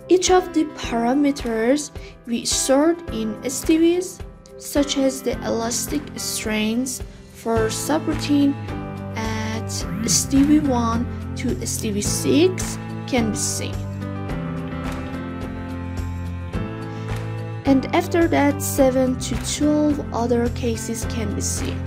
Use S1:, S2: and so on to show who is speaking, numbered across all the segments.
S1: Each of the parameters we stored in STVs, such as the elastic strains for subroutine at STV1 to STV6, can be seen. And after that, 7 to 12 other cases can be seen.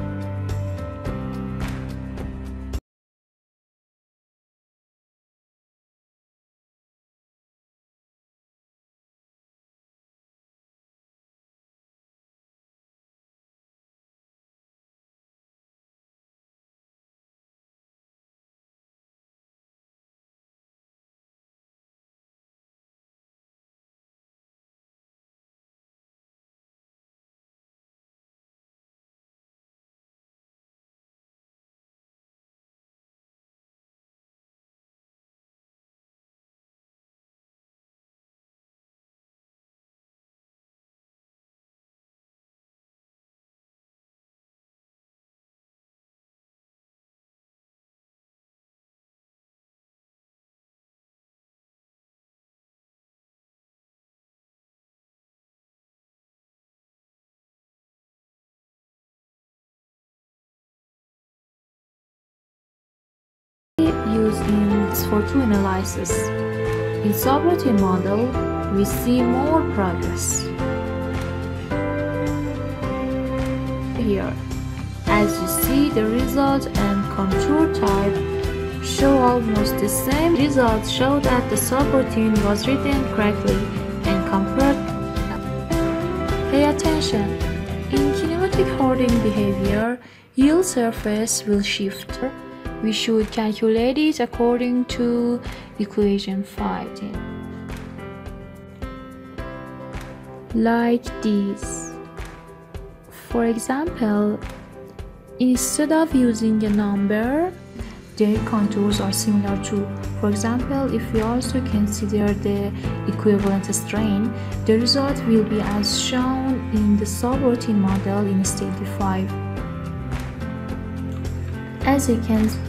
S2: Used in for two analysis. In subroutine model, we see more progress. Here, as you see, the result and contour type show almost the same. Results show that the subroutine was written correctly and compared. Pay attention. In kinematic hoarding behavior, yield surface will shift. We should calculate it according to equation 5. Like this. For example, instead of using a number, their contours are similar to. For example, if we also consider the equivalent strain, the result will be as shown in the subroutine model in stage 5. As you can see,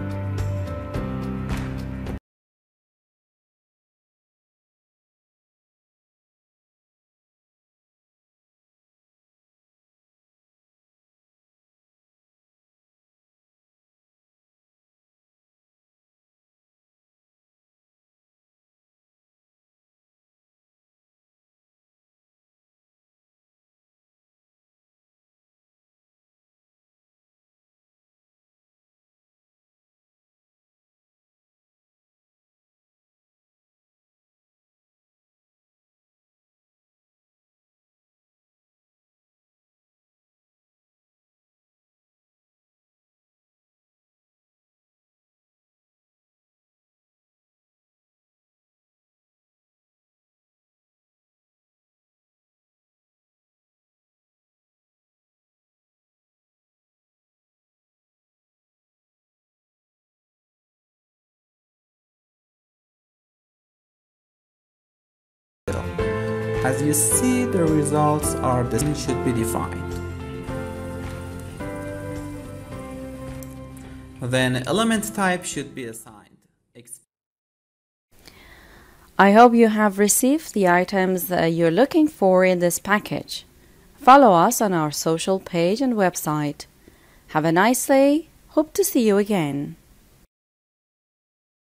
S3: as you see, the results are the same should be defined. Then element type should be assigned.
S4: I hope you have received the items you're looking for in this package. Follow us on our social page and website. Have a nice day. Hope to see you again.